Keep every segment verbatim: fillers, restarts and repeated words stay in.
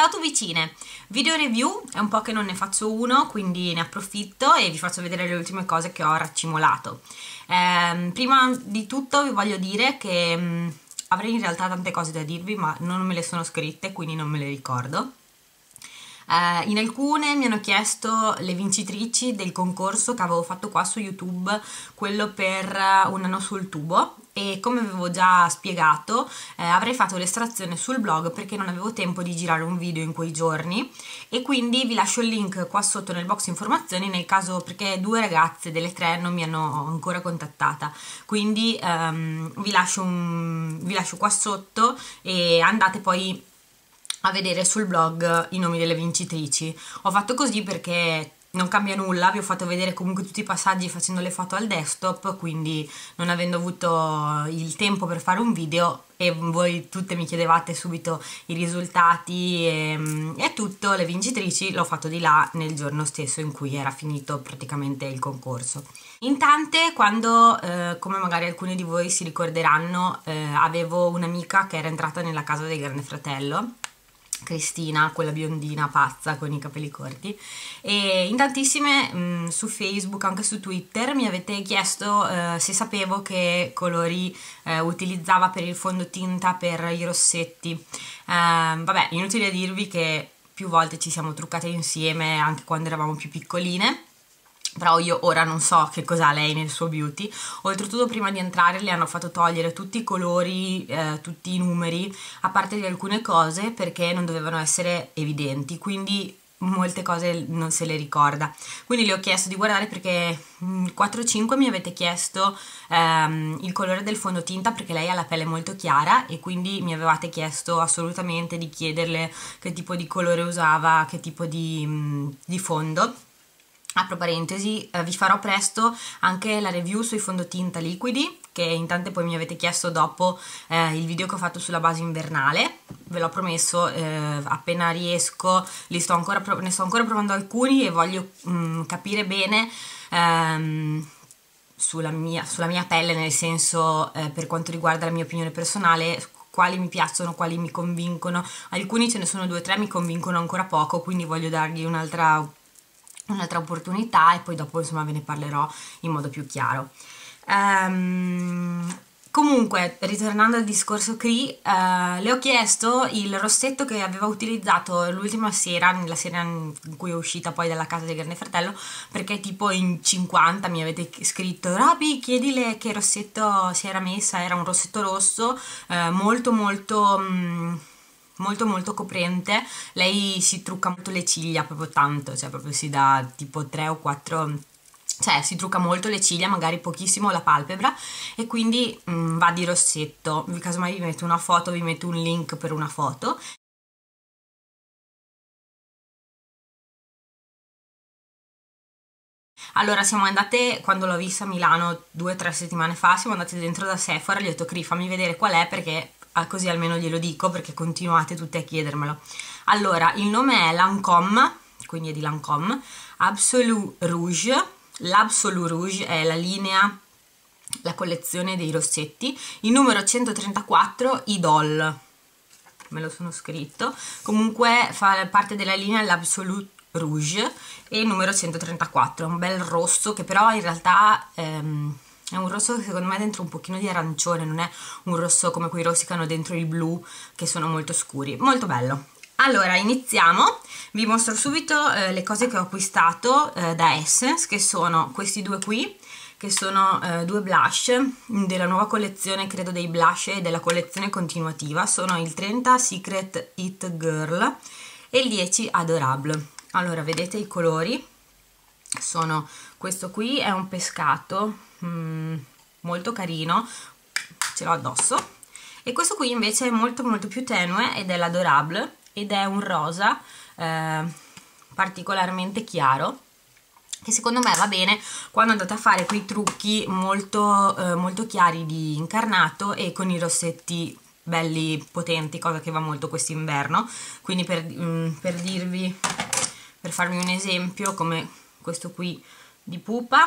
Ciao tu vicine, video review, è un po' che non ne faccio uno, quindi ne approfitto e vi faccio vedere le ultime cose che ho raccimolato. Eh, prima di tutto vi voglio dire che mh, avrei in realtà tante cose da dirvi, ma non me le sono scritte, quindi non me le ricordo. Uh, in alcune mi hanno chiesto le vincitrici del concorso che avevo fatto qua su YouTube, quello per un anno sul tubo, e come avevo già spiegato eh, avrei fatto l'estrazione sul blog perché non avevo tempo di girare un video in quei giorni, e quindi vi lascio il link qua sotto nel box informazioni nel caso, perché due ragazze delle tre non mi hanno ancora contattata, quindi um, vi lascio, un, vi lascio qua sotto e andate poi a vedere sul blog i nomi delle vincitrici. Ho fatto così perché non cambia nulla, vi ho fatto vedere comunque tutti i passaggi facendo le foto al desktop, quindi non avendo avuto il tempo per fare un video e voi tutte mi chiedevate subito i risultati e, e tutto, le vincitrici l'ho fatto di là nel giorno stesso in cui era finito praticamente il concorso. In tante, quando eh, come magari alcuni di voi si ricorderanno, eh, avevo un'amica che era entrata nella casa del Grande Fratello, Cristina, quella biondina pazza con i capelli corti, e in tantissime mh, su Facebook, anche su Twitter, mi avete chiesto eh, se sapevo che colori eh, utilizzava per il fondotinta per i rossetti. Eh, vabbè, inutile dirvi che più volte ci siamo truccate insieme anche quando eravamo più piccoline, però io ora non so che cosa ha lei nel suo beauty. Oltretutto prima di entrare le hanno fatto togliere tutti i colori, eh, tutti i numeri, a parte di alcune cose perché non dovevano essere evidenti, quindi molte cose non se le ricorda. Quindi le ho chiesto di guardare perché quattro cinque mi avete chiesto ehm, il colore del fondotinta, perché lei ha la pelle molto chiara e quindi mi avevate chiesto assolutamente di chiederle che tipo di colore usava, che tipo di, mh, di fondo. Apro parentesi, eh, vi farò presto anche la review sui fondotinta liquidi, che in tante poi mi avete chiesto dopo eh, il video che ho fatto sulla base invernale. Ve l'ho promesso, eh, appena riesco li sto ancora ne sto ancora provando alcuni e voglio mh, capire bene ehm, sulla, mia, sulla mia pelle, nel senso eh, per quanto riguarda la mia opinione personale, quali mi piacciono, quali mi convincono. Alcuni, ce ne sono due o tre, mi convincono ancora poco, quindi voglio dargli un'altra un'altra opportunità e poi dopo insomma ve ne parlerò in modo più chiaro. Um, comunque, ritornando al discorso Cree, uh, le ho chiesto il rossetto che aveva utilizzato l'ultima sera, nella sera in cui è uscita poi dalla casa del Grande Fratello, perché tipo in cinquanta mi avete scritto: Roby, chiedile che rossetto si era messa. Era un rossetto rosso, uh, molto molto um, molto molto coprente. Lei si trucca molto le ciglia, proprio tanto, cioè proprio si dà tipo tre o quattro, cioè si trucca molto le ciglia, magari pochissimo la palpebra, e quindi mh, va di rossetto. Casomai vi metto una foto, vi metto un link per una foto. Allora, siamo andate, quando l'ho vista a Milano due o tre settimane fa, siamo andate dentro da Sephora, gli ho detto: Cree, fammi vedere qual è, perché così almeno glielo dico, perché continuate tutte a chiedermelo. Allora, il nome è Lancôme, quindi è di Lancôme, Absolute Rouge. L'Absolute Rouge è la linea, la collezione dei rossetti. Il numero centotrentaquattro, Idol, me lo sono scritto. Comunque fa parte della linea l'Absolute Rouge e il numero centotrentaquattro, un bel rosso che però in realtà ehm, è un rosso che secondo me è dentro un pochino di arancione, non è un rosso come quei rossi che hanno dentro il blu, che sono molto scuri. Molto bello. Allora, iniziamo. Vi mostro subito eh, le cose che ho acquistato eh, da Essence, che sono questi due qui, che sono eh, due blush della nuova collezione, credo, dei blush e della collezione continuativa. Sono il trenta Secret It Girl e il dieci Adorable. Allora, vedete i colori? Sono, questo qui è un pescato, mm, molto carino, ce l'ho addosso, e questo qui invece è molto molto più tenue ed è l'Adorable, ed è un rosa eh, particolarmente chiaro, che secondo me va bene quando andate a fare quei trucchi molto, eh, molto chiari di incarnato e con i rossetti belli potenti, cosa che va molto quest'inverno. Quindi per, mm, per dirvi, per farvi un esempio, come questo qui di Pupa,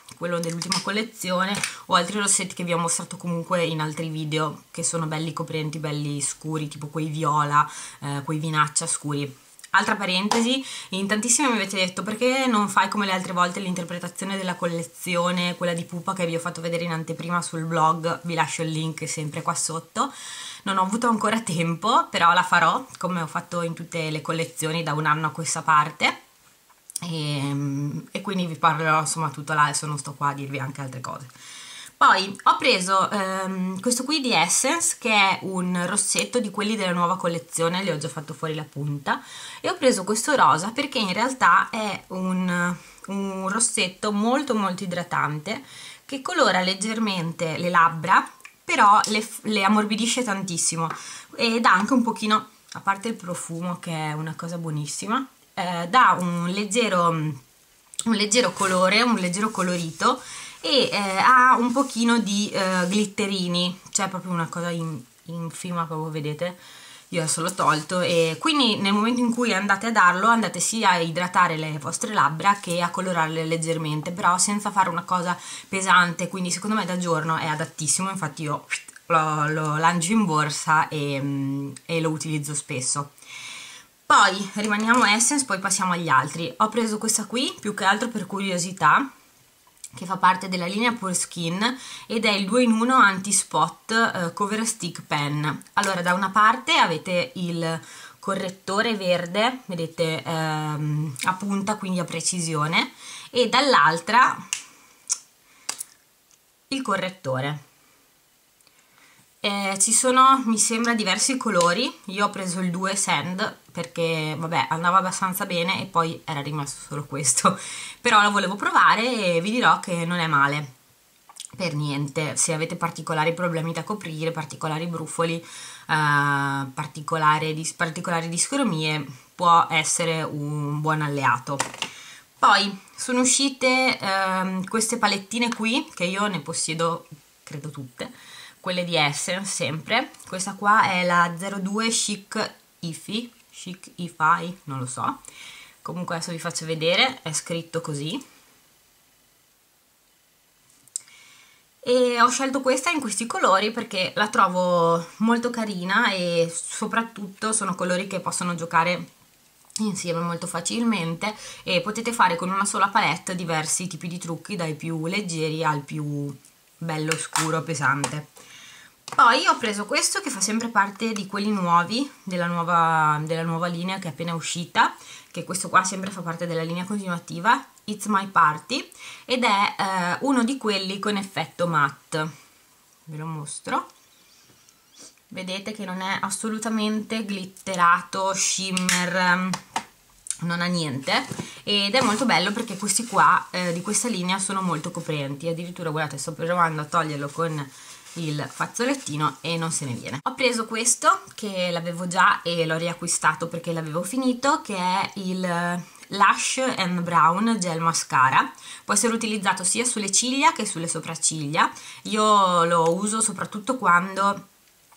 quello dell'ultima collezione, o altri rossetti che vi ho mostrato comunque in altri video, che sono belli coprenti, belli scuri, tipo quei viola, eh, quei vinaccia scuri. Altra parentesi, in tantissimi mi avete detto perché non fai come le altre volte l'interpretazione della collezione, quella di pupa che vi ho fatto vedere in anteprima sul blog, vi lascio il link sempre qua sotto. Non ho avuto ancora tempo, però la farò come ho fatto in tutte le collezioni da un anno a questa parte. E, e quindi vi parlerò insomma tutto là, adesso non sto qua a dirvi anche altre cose. Poi ho preso ehm, questo qui di Essence, che è un rossetto di quelli della nuova collezione, le ho già fatto fuori la punta, e ho preso questo rosa perché in realtà è un, un rossetto molto molto idratante che colora leggermente le labbra, però le, le ammorbidisce tantissimo e dà anche un pochino, a parte il profumo che è una cosa buonissima, Eh, dà un leggero, un leggero colore, un leggero colorito, e eh, ha un pochino di eh, glitterini, cioè proprio una cosa in, infima, proprio vedete, io adesso l'ho tolto, e quindi nel momento in cui andate a darlo andate sia a idratare le vostre labbra che a colorarle leggermente, però senza fare una cosa pesante, quindi secondo me da giorno è adattissimo, infatti io lo, lo lancio in borsa e, e lo utilizzo spesso. Poi rimaniamo Essence, poi passiamo agli altri. Ho preso questa qui più che altro per curiosità, che fa parte della linea Pore Skin ed è il due in uno anti-spot eh, cover stick pen. Allora, da una parte avete il correttore verde, vedete, ehm, a punta, quindi a precisione, e dall'altra il correttore. Eh, ci sono, mi sembra, diversi colori. Io ho preso il due Sand perché vabbè andava abbastanza bene e poi era rimasto solo questo, però lo volevo provare e vi dirò che non è male per niente. Se avete particolari problemi da coprire, particolari brufoli, eh, particolari, dis particolari discromie, può essere un buon alleato. Poi sono uscite eh, queste palettine qui, che io ne possiedo credo tutte, quelle di Essence sempre. Questa qua è la zero due Chic Ifi, Chic Ify, non lo so, comunque adesso vi faccio vedere, è scritto così. E ho scelto questa in questi colori perché la trovo molto carina e soprattutto sono colori che possono giocare insieme molto facilmente, e potete fare con una sola palette diversi tipi di trucchi, dai più leggeri al più bello scuro pesante. Poi ho preso questo che fa sempre parte di quelli nuovi, della nuova, della nuova linea che è appena uscita, che questo qua sempre fa parte della linea continuativa, It's My Party, ed è eh, uno di quelli con effetto matte. Ve lo mostro. Vedete che non è assolutamente glitterato, shimmer, non ha niente, ed è molto bello perché questi qua eh, di questa linea sono molto coprenti, addirittura guardate, sto provando a toglierlo con il fazzolettino e non se ne viene. Ho preso questo che l'avevo già e l'ho riacquistato perché l'avevo finito, che è il Lush and Brown Gel Mascara. Può essere utilizzato sia sulle ciglia che sulle sopracciglia. Io lo uso soprattutto quando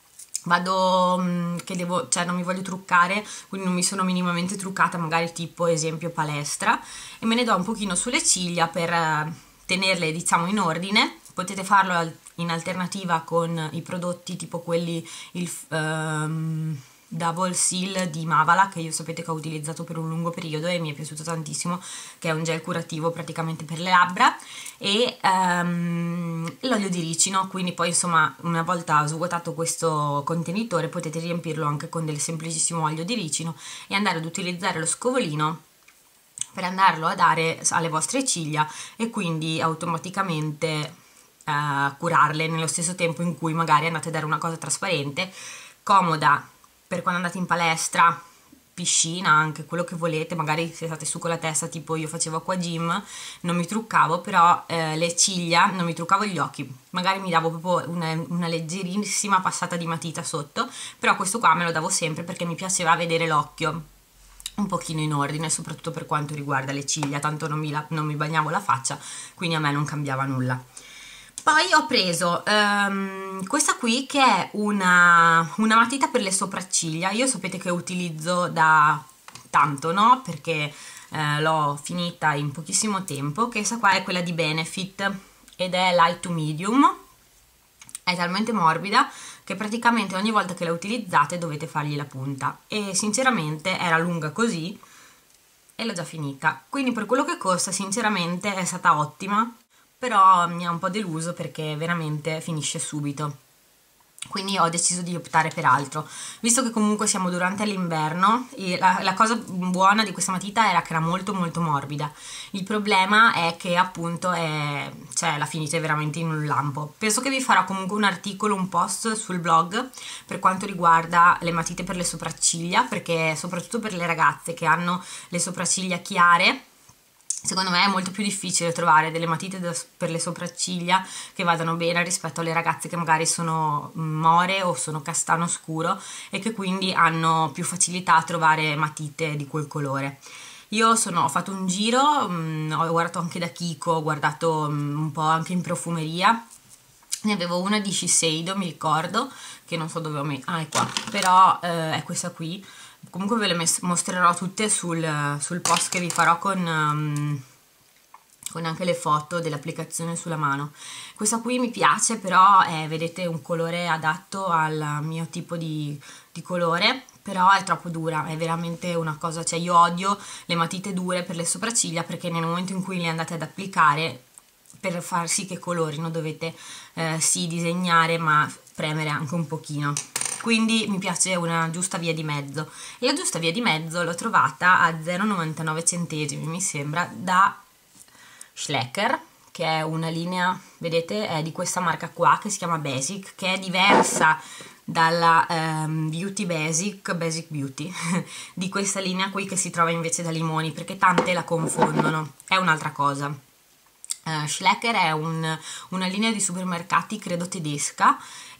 vado, che devo, cioè non mi voglio truccare, quindi non mi sono minimamente truccata, magari tipo esempio palestra, e me ne do un pochino sulle ciglia per tenerle diciamo in ordine. Potete farlo in alternativa con i prodotti tipo quelli, il um, Double Seal di Mavala, che io sapete che ho utilizzato per un lungo periodo e mi è piaciuto tantissimo, che è un gel curativo praticamente per le labbra, e um, l'olio di ricino. Quindi poi insomma una volta svuotato questo contenitore potete riempirlo anche con del semplicissimo olio di ricino e andare ad utilizzare lo scovolino per andarlo a dare alle vostre ciglia e quindi automaticamente uh, curarle nello stesso tempo in cui magari andate a dare una cosa trasparente, comoda per quando andate in palestra, piscina, anche quello che volete. Magari se state su con la testa, tipo io facevo acqua gym, non mi truccavo, però eh, le ciglia, non mi truccavo gli occhi, magari mi davo proprio una, una leggerissima passata di matita sotto, però questo qua me lo davo sempre perché mi piaceva vedere l'occhio un pochino in ordine, soprattutto per quanto riguarda le ciglia, tanto non mi, la, non mi bagnavo la faccia, quindi a me non cambiava nulla. Poi ho preso um, questa qui che è una, una matita per le sopracciglia. Io sapete che utilizzo da tanto, no? Perché eh, l'ho finita in pochissimo tempo, che questa qua è quella di Benefit ed è light to medium. È talmente morbida che praticamente ogni volta che la utilizzate dovete fargli la punta, e sinceramente era lunga così e l'ho già finita, quindi per quello che costa sinceramente è stata ottima, però mi ha un po' deluso perché veramente finisce subito. Quindi ho deciso di optare per altro, visto che comunque siamo durante l'inverno. La, la cosa buona di questa matita era che era molto molto morbida. Il problema è che appunto è, cioè, la finite veramente in un lampo. Penso che vi farò comunque un articolo, un post sul blog per quanto riguarda le matite per le sopracciglia, perché soprattutto per le ragazze che hanno le sopracciglia chiare, secondo me è molto più difficile trovare delle matite per le sopracciglia che vadano bene rispetto alle ragazze che magari sono more o sono castano scuro e che quindi hanno più facilità a trovare matite di quel colore. Io sono, ho fatto un giro, mh, ho guardato anche da Kiko, ho guardato mh, un po' anche in profumeria. Ne avevo una di Shiseido, mi ricordo, che non so dove ho messo, ah è qua, però eh, è questa qui. Comunque ve le mostrerò tutte sul, sul post che vi farò con, um, con anche le foto dell'applicazione sulla mano. Questa qui mi piace, però è, vedete, un colore adatto al mio tipo di, di colore, però è troppo dura, è veramente una cosa, cioè io odio le matite dure per le sopracciglia, perché nel momento in cui le andate ad applicare, per far sì che colorino dovete eh, sì disegnare ma premere anche un pochino. Quindi mi piace una giusta via di mezzo, e la giusta via di mezzo l'ho trovata a zero virgola novantanove centesimi mi sembra da Schlecker, che è una linea, vedete, è di questa marca qua che si chiama Basic, che è diversa dalla um, Beauty Basic, Basic Beauty di questa linea qui che si trova invece da Limoni, perché tante la confondono, è un'altra cosa. Uh, Schlecker è un, una linea di supermercati credo tedesca,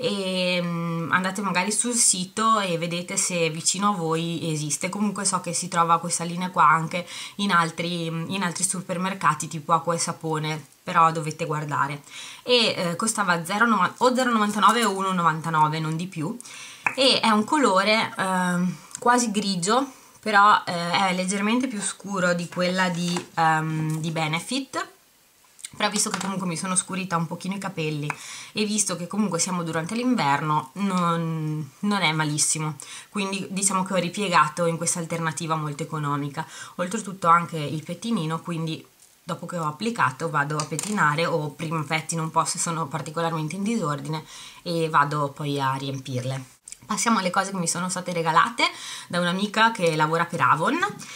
e um, andate magari sul sito e vedete se vicino a voi esiste. Comunque so che si trova questa linea qua anche in altri, in altri supermercati tipo Acqua e Sapone, però dovete guardare, e eh, costava zero, o zero virgola novantanove o uno virgola novantanove, non di più, e è un colore eh, quasi grigio, però eh, è leggermente più scuro di quella di, um, di Benefit. Però visto che comunque mi sono scurita un pochino i capelli e visto che comunque siamo durante l'inverno, non, non è malissimo, quindi diciamo che ho ripiegato in questa alternativa molto economica. Oltretutto anche il pettinino, quindi dopo che ho applicato vado a pettinare, o prima pettino un po' se sono particolarmente in disordine e vado poi a riempirle. Passiamo alle cose che mi sono state regalate da un'amica che lavora per Avon,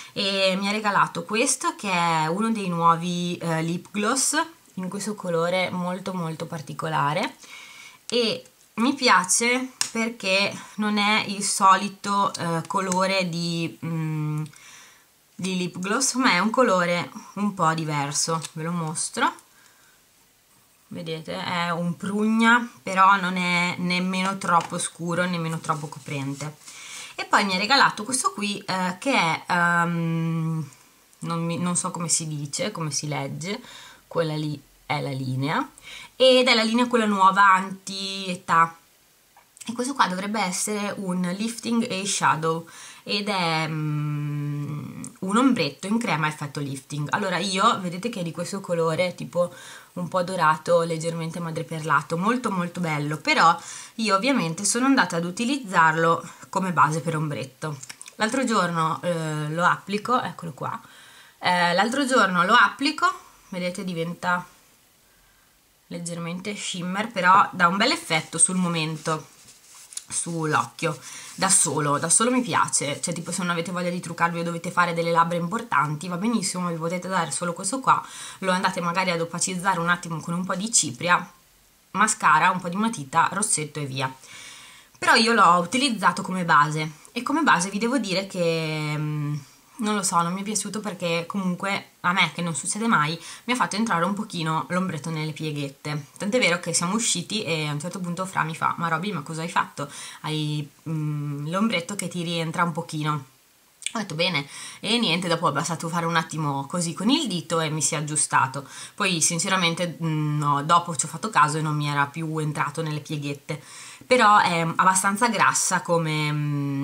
e mi ha regalato questo, che è uno dei nuovi eh, lip gloss in questo colore molto molto particolare, e mi piace perché non è il solito eh, colore di, mm, di lip gloss, ma è un colore un po' diverso. Ve lo mostro. Vedete, è un prugna, però non è nemmeno troppo scuro, nemmeno troppo coprente. E poi mi ha regalato questo qui eh, che è, um, non, mi, non so come si dice, come si legge, quella lì è la linea, ed è la linea quella nuova anti-età. E questo qua dovrebbe essere un lifting e shadow, ed è um, un ombretto in crema effetto lifting. Allora io, vedete che è di questo colore tipo un po' dorato, leggermente madreperlato, molto molto bello, però io ovviamente sono andata ad utilizzarlo come base per ombretto. L'altro giorno eh, lo applico, eccolo qua, eh, l'altro giorno lo applico, vedete diventa leggermente shimmer, però dà un bel effetto sul momento sull'occhio, da solo, da solo mi piace, cioè tipo se non avete voglia di truccarvi o dovete fare delle labbra importanti va benissimo, vi potete dare solo questo qua, lo andate magari ad opacizzare un attimo con un po' di cipria, mascara, un po' di matita, rossetto e via. Però io l'ho utilizzato come base, e come base vi devo dire che mh, non lo so, non mi è piaciuto, perché comunque a me, che non succede mai, mi ha fatto entrare un pochino l'ombretto nelle pieghette. Tant'è vero che siamo usciti e a un certo punto Fra mi fa: ma Roby, ma cosa hai fatto? Hai mm, l'ombretto che ti rientra un pochino. Ho detto bene, e niente, dopo ho bastato fare un attimo così con il dito e mi si è aggiustato. Poi sinceramente mm, no, dopo ci ho fatto caso e non mi era più entrato nelle pieghette. Però è abbastanza grassa come... Mm,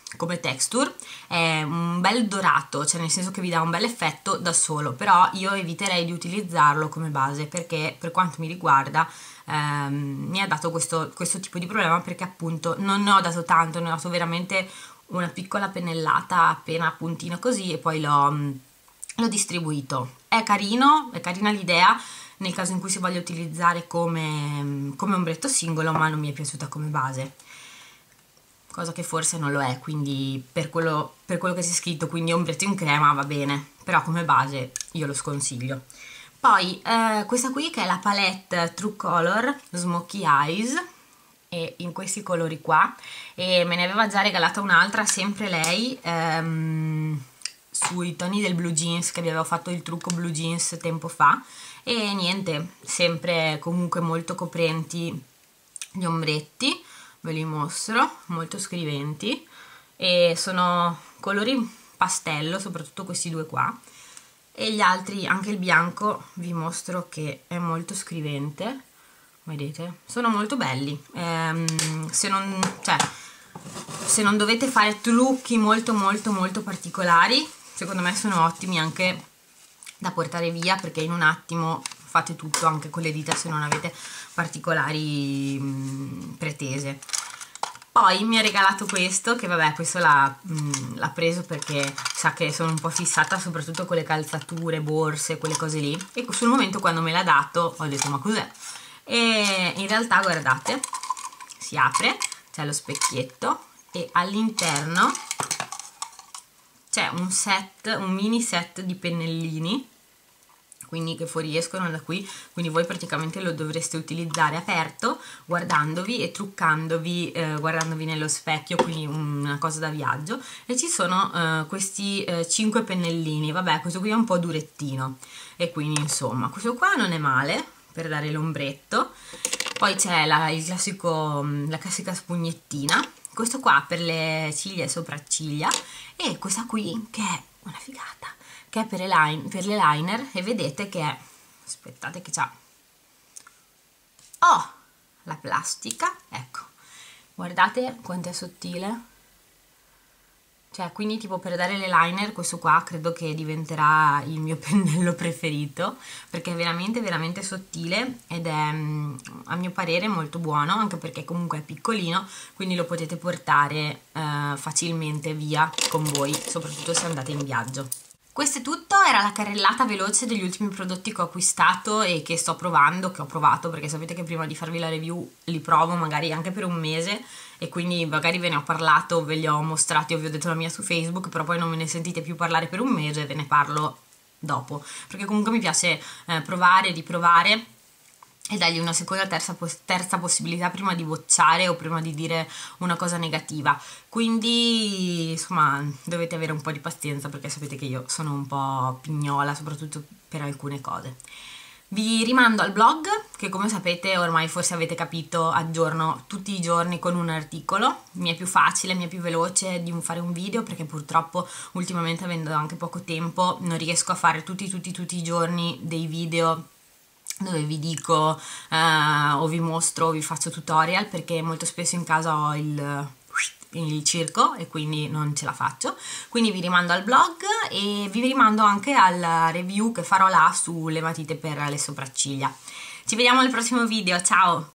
come texture, è un bel dorato, cioè nel senso che vi dà un bel effetto da solo, però io eviterei di utilizzarlo come base perché per quanto mi riguarda ehm, mi ha dato questo, questo tipo di problema, perché appunto non ne ho dato tanto, ne ho dato veramente una piccola pennellata appena a puntino così e poi l'ho, l'ho distribuito. È carino, è carina l'idea nel caso in cui si voglia utilizzare come, come ombretto singolo, ma non mi è piaciuta come base, cosa che forse non lo è, quindi per quello, per quello che c'è scritto, quindi ombretto in crema va bene, però come base io lo sconsiglio. Poi eh, questa qui che è la palette True Color Smoky Eyes, e in questi colori qua, e me ne aveva già regalata un'altra, sempre lei, ehm, sui toni del blue jeans, che vi avevo fatto il trucco blue jeans tempo fa, e niente, sempre comunque molto coprenti gli ombretti, ve li mostro, molto scriventi, e sono colori pastello, soprattutto questi due qua, e gli altri, anche il bianco, vi mostro che è molto scrivente, vedete? Sono molto belli, ehm, se non, cioè, se non dovete fare trucchi molto molto molto particolari, secondo me sono ottimi anche da portare via, perché in un attimo fate tutto anche con le dita se non avete particolari mh, pretese. Poi mi ha regalato questo, che vabbè, questo l'ha preso perché sa che sono un po' fissata soprattutto con le calzature, borse, quelle cose lì, e sul momento quando me l'ha dato ho detto ma cos'è? E in realtà guardate, si apre, c'è lo specchietto e all'interno c'è un set, un mini set di pennellini, quindi che fuoriescono da qui, quindi voi praticamente lo dovreste utilizzare aperto, guardandovi e truccandovi, eh, guardandovi nello specchio, quindi una cosa da viaggio. E ci sono eh, questi eh, cinque pennellini, vabbè, questo qui è un po' durettino, e quindi insomma questo qua non è male per dare l'ombretto. Poi c'è la, il classico, la classica spugnettina, questo qua per le ciglia e sopracciglia, e questa qui che è una figata, che è per, line, per le liner, e vedete che è, aspettate che c'ha, oh, la plastica, ecco, guardate quanto è sottile, cioè quindi tipo per dare le liner questo qua credo che diventerà il mio pennello preferito, perché è veramente veramente sottile ed è a mio parere molto buono, anche perché comunque è piccolino, quindi lo potete portare eh, facilmente via con voi, soprattutto se andate in viaggio. Questo è tutto, era la carrellata veloce degli ultimi prodotti che ho acquistato e che sto provando, che ho provato, perché sapete che prima di farvi la review li provo magari anche per un mese, e quindi magari ve ne ho parlato, ve li ho mostrati o vi ho detto la mia su Facebook, però poi non me ne sentite più parlare per un mese e ve ne parlo dopo, perché comunque mi piace eh, provare, riprovare e dargli una seconda, terza, terza possibilità prima di bocciare o prima di dire una cosa negativa. Quindi insomma dovete avere un po' di pazienza, perché sapete che io sono un po' pignola soprattutto per alcune cose. Vi rimando al blog, che come sapete ormai forse avete capito aggiorno tutti i giorni con un articolo. Mi è più facile, mi è più veloce di fare un video, perché purtroppo ultimamente, avendo anche poco tempo, non riesco a fare tutti tutti tutti i giorni dei video dove vi dico uh, o vi mostro o vi faccio tutorial, perché molto spesso in casa ho il, il circo e quindi non ce la faccio. Quindi vi rimando al blog e vi rimando anche alla review che farò là sulle matite per le sopracciglia. Ci vediamo al prossimo video, ciao!